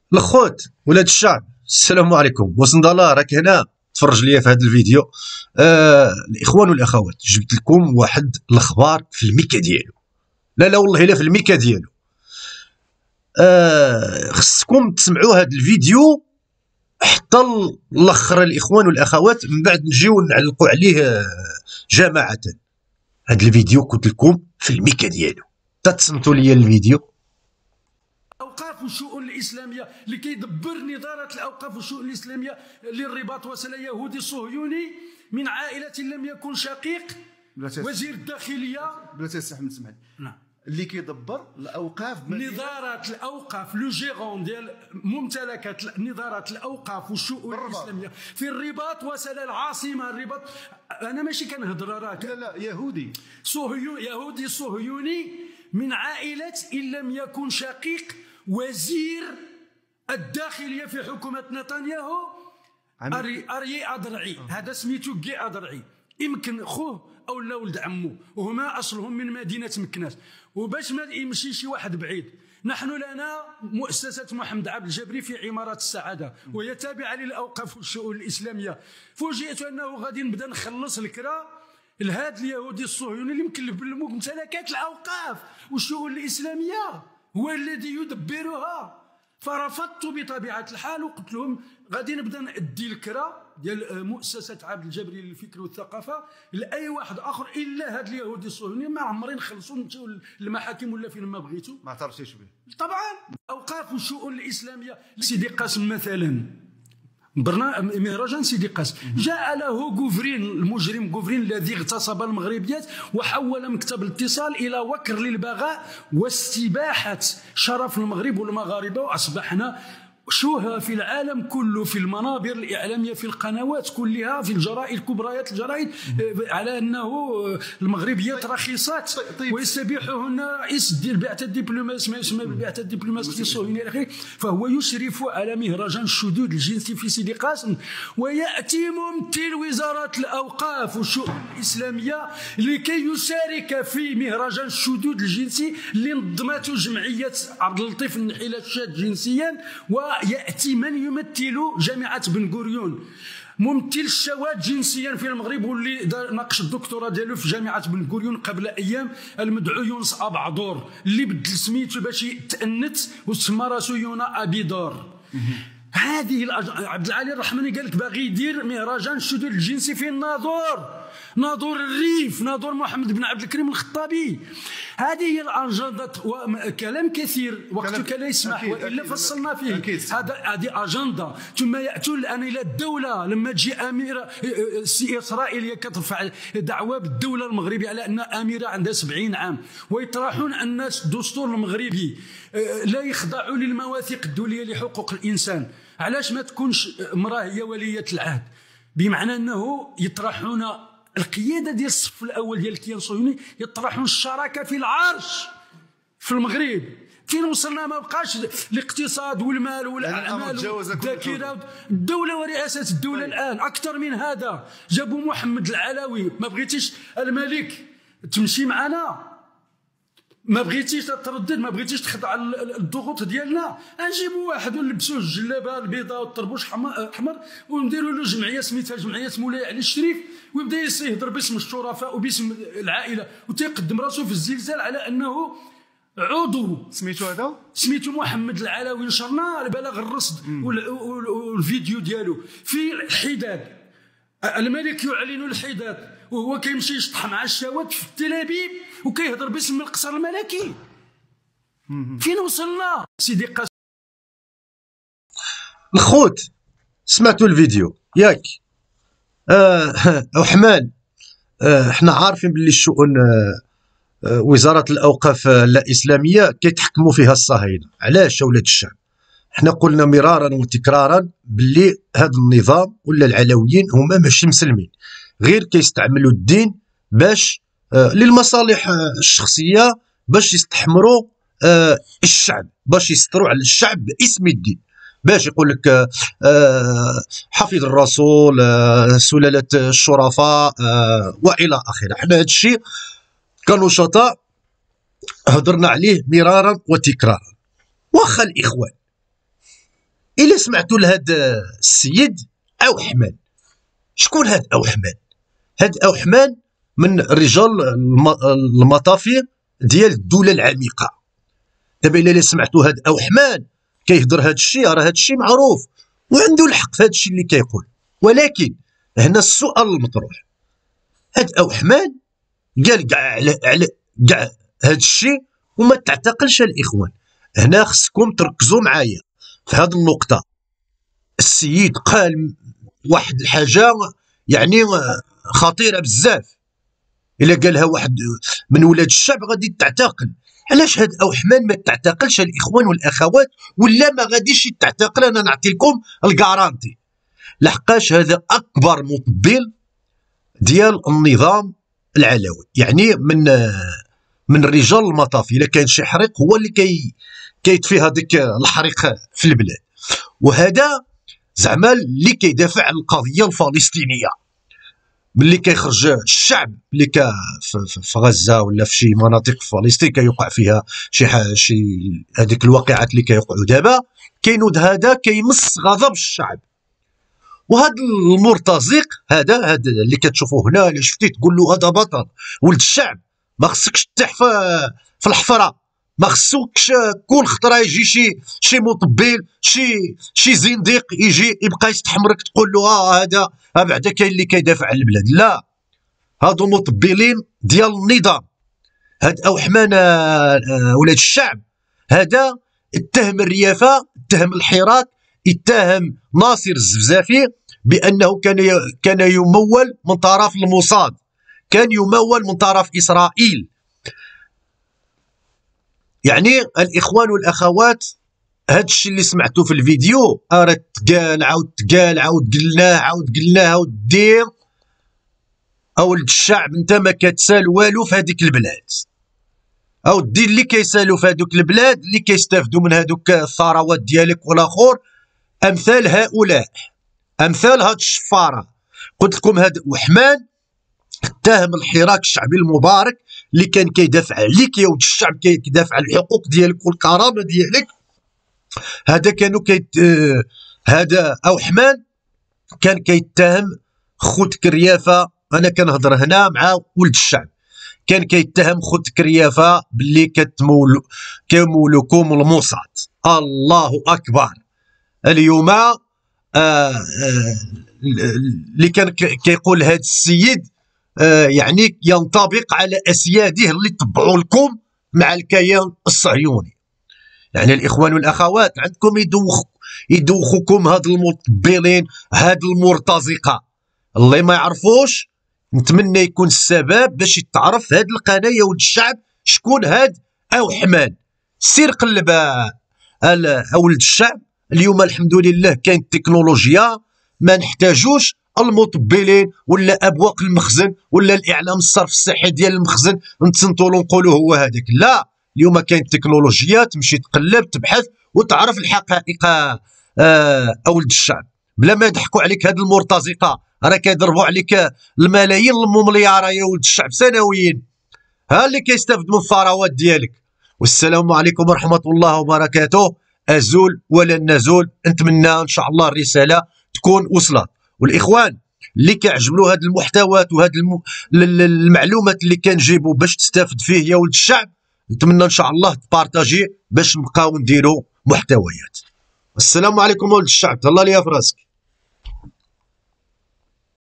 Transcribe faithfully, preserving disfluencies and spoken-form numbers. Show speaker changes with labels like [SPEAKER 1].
[SPEAKER 1] الخوت ولاد الشعب، السلام عليكم. وصندالة راك هنا تفرج ليا في هذا الفيديو. آه الاخوان والاخوات، جبت لكم واحد الاخبار في الميكا ديالو. لا لا والله الا في الميكا ديالو. آه خصكم تسمعوا هذا الفيديو حتى الاخر الاخوان والاخوات، من بعد نجيو نعلقوا عليه جماعه. هذا الفيديو قلت لكم في الميكا ديالو، تتصنتوا ليا الفيديو.
[SPEAKER 2] الأوقاف والشؤون الإسلامية اللي كيدبر نظارة الأوقاف والشؤون الإسلامية للرباط وصل يهودي صهيوني من عائلة لم يكن شقيق وزير الداخلية.
[SPEAKER 3] بلاتي السي احمد سمعني.
[SPEAKER 2] نعم.
[SPEAKER 3] اللي كيدبر الاوقاف
[SPEAKER 2] نظارة الاوقاف لو جيرون ديال ممتلكات نظارة الاوقاف والشؤون الاسلاميه في الرباط وصل العاصمه الرباط. انا ماشي كنهضر راك،
[SPEAKER 3] لا لا يهودي
[SPEAKER 2] صهيوني يهودي صهيوني من عائله ان لم يكن شقيق وزير الداخليه في حكومه نتنياهو اري اري ادرعي. هذا سميتو كي ادرعي، يمكن خوه او لا ولد عمو، وهما اصلهم من مدينه مكناس. وباش ما يمشي شي واحد بعيد، نحن لنا مؤسسه محمد عبد الجبري في عماره السعاده وهي تابعه للاوقاف والشؤون الاسلاميه. فوجئت انه غادي نبدا نخلص الكرا لهذا اليهودي الصهيوني اللي مكلف بممتلكات الاوقاف والشؤون الاسلاميه، هو الذي يدبرها. فرفضت بطبيعه الحال وقلت لهم غادي نبدا نادي الكرا ديال مؤسسه عبد الجبري للفكر والثقافه لاي واحد اخر الا هذا اليهودي الصهيوني. ما عمري نخلصوا نمشيو للمحاكم ولا فين ما بغيتوا،
[SPEAKER 3] ما اعترفتيش به
[SPEAKER 2] طبعا. اوقاف والشؤون الاسلاميه، سيدي قاسم مثلا، برنامج مهرجان سيدي قاسم جاء له غوفرين المجرم غوفرين الذي اغتصب المغربيات وحول مكتب الاتصال الى وكر للبغاء واستباحه شرف المغرب والمغاربه، واصبحنا شوها في العالم كله، في المنابر الإعلامية، في القنوات كلها، في الجرائد كبريات الجرائد، على أنه المغربيات رخيصات ويستبيحهن رئيس ديال البعثة الدبلوماسية، ما يسمى بالبعثة الدبلوماسية الصهيونية إلى آخره. فهو يشرف على مهرجان الشذوذ الجنسي في سيدي قاسم، ويأتي ممثل وزارة الأوقاف والشؤون الإسلامية لكي يشارك في مهرجان الشذوذ الجنسي اللي نظمته جمعية عبد اللطيف النحيلة الشاذ جنسيا. و يأتي من يمثل جامعة بن غوريون، ممثل الشواذ جنسيا في المغرب، واللي ناقش الدكتوراه ديالو في جامعة بن غوريون قبل أيام، المدعو يونس أبعدور، اللي بدل سميتو باش يتأنت وسمى راسو يونا أبيدور. هذه عبد العالي الرحمني قال لك باغي يدير مهرجان الشذوذ الجنسي في الناظور، ناظور الريف، ناظور محمد بن عبد الكريم الخطابي. هذه هي الاجندات، وكلام كثير وقتك لا يسمح والا فصلنا فيه. هذا هذه اجنده. ثم ياتون الان الى الدوله، لما تجي اميره اسرائيليه كترفع دعوى بالدوله المغربيه على ان اميره عندها سبعين عام، ويطرحون ان الدستور المغربي لا يخضع للمواثيق الدوليه لحقوق الانسان. علاش ما تكونش امراه هي وليه العهد؟ بمعنى انه يطرحون القياده ديال الصف الاول ديال الكيان الصهيوني، يطرحون الشراكه في العرش في المغرب. فين وصلنا؟ ما بقاش الاقتصاد والمال والاعمال والذاكره الدوله ورئاسه الدوله. طيب. الان اكثر من هذا، جابوا محمد العلوي. ما بغيتيش الملك تمشي معنا، ما بغيتيش تردد، ما بغيتيش تخضع الضغوط ديالنا، نجيبوا واحد ونلبسوه الجلابه البيضاء والطربوش احمر ونديروا له جمعيه سميتها جمعيه مولاي علي الشريف، ويبدا يهضر باسم الشرفاء وباسم العائله، وتيقدم راسه في الزلزال على انه عضو.
[SPEAKER 3] سميتو هذا؟ سميتو
[SPEAKER 2] محمد العلوي. نشرنا بلاغ الرصد والفيديو ديالو في الحداد. الملك يعلن الحداد وهو كيمشي يشطح مع الشواذ في تل ابيب وكيهضر باسم القصر الملكي. فين وصلنا سيدي قاسم؟
[SPEAKER 1] الخوت سمعتوا الفيديو ياك؟ آه وحمان، آه احنا عارفين باللي الشؤون آه وزاره الاوقاف لا اسلاميه كيتحكموا فيها الصهاينه. علاش ولاد الشعب؟ احنا قلنا مرارا وتكرارا باللي هذا النظام ولا العلويين هما ماشي مسلمين، غير كيستعملوا الدين باش آه للمصالح آه الشخصيه، باش يستحمروا آه الشعب، باش يسطروا على الشعب باسم الدين، باش يقول لك آه حفيظ الرسول، آه سلاله الشرفاء، آه والى اخره. حنا هذا الشيء كنشطاء هضرنا عليه مرارا وتكرارا. واخا الاخوان الا سمعتوا لهذا السيد أوحمان، شكون هذا أوحمان؟ هذا أوحمان من رجال المطافي ديال الدولة العميقة. دابا الا سمعتوا هذا أوحمان كيهضر هذا الشيء، راه هذا الشيء معروف وعنده الحق في هذا الشيء اللي كيقول، ولكن هنا السؤال المطروح، هذا أوحمان قال كاع على على كاع هذا الشيء وما تعتقلش الإخوان. هنا خصكم تركزوا معايا في هذه النقطة. السيد قال واحد الحاجة يعني خطيرة بزاف، إلا قالها واحد من ولاد الشعب غادي تعتقل. علاش هاد أوحمان ما تعتقلش الإخوان والأخوات، ولا ما غاديش تعتقل؟ أنا نعطي لكم الكارانتي، لحقاش هذا أكبر مطبل ديال النظام العلوي، يعني من من رجال المطافي. إلا كان شي حريق هو اللي كي كيطفي هذاك الحريق في البلاد، وهذا زعما اللي كيدافع عن القضيه الفلسطينيه. ملي كيخرج الشعب اللي كا في غزه ولا في شي مناطق في فلسطين كيوقع فيها شي شي هذيك الواقعات اللي كيوقعوا دابا، كينوض هذا كيمس غضب الشعب. وهذا المرتزق هذا هذا اللي كتشوفوه هنا، اللي شفتي تقول له هذا بطل ولد الشعب، ما خصكش تطيح في في الحفره، ما خصكش كل خطره يجي شي شي مطبل شي شي زنديق يجي يبقى يستحمرك تقول له اه هذا بعدا كاين اللي كيدافع على البلاد. لا، هادو مطبلين ديال النظام. هاد أوحمان ولاد الشعب هذا اتهم الريافه، اتهم الحراك، اتهم ناصر الزفزافي بانه كان كان يمول من طرف الموساد، كان يمول من طرف اسرائيل. يعني الإخوان والأخوات، هذا الشيء اللي سمعتوه في الفيديو راه تقال عاود تقال عاود قلناه عاود قلناه عاود دير. أولد الشعب انت ما كتسال والو في هذيك البلاد، او دي اللي كيسالوا في هذوك البلاد اللي كيستافدوا من هذوك الثروات ديالك والاخر امثال هؤلاء، امثال هاد الشفاره. قلت لكم هذا أوحمان اتهم الحراك الشعبي المبارك اللي كان كيدافع عليك يا ولد الشعب، كيدافع على الحقوق ديالك والكرامه ديالك. هذا كانوا كيت آه هذا أوحمان كان كيتهم خوتك الريافه. انا كنهضر هنا مع ولد الشعب، كان كيتهم خوتك الريافه باللي كتمول كيمولكم الموساد. الله اكبر. اليوم آه آه اللي كان كيقول هذا السيد آه يعني ينطبق على اسياده اللي تبعوا لكم مع الكيان الصهيوني. يعني الاخوان والاخوات عندكم يدوخ يدوخوكم هاد المطبلين هاد المرتزقه اللي ما يعرفوش. نتمنى يكون السبب باش يتعرف هاد القناه يا ولد الشعب شكون هاد أوحمان. سير قلب ولد الشعب. اليوم الحمد لله كاين التكنولوجيا، ما نحتاجوش المطبلين ولا ابواق المخزن ولا الاعلام الصرف الصحي ديال المخزن نتصنتوا له نقولوا هو هذاك. لا، اليوم كاين التكنولوجيا تمشي تقلب تبحث وتعرف الحقائق. آه ولد الشعب بلا ما يضحكوا عليك هاد المرتزقه، راه كيضربوا عليك الملايين المليار يا ولد الشعب سنويا، ها اللي كيستافد من الثروات ديالك. والسلام عليكم ورحمه الله وبركاته. ازول ولا نزول، نتمنى ان شاء الله الرساله تكون وصلت. والاخوان اللي كيعجبوا له هذا المحتويات وهذه الم... المعلومات اللي كنجيبوا باش تستافد فيه يا ولد الشعب، نتمنى ان شاء الله تبارطاجي باش نبقاو نديروا محتويات. السلام عليكم ولد الشعب، تهلا ليا في راسك.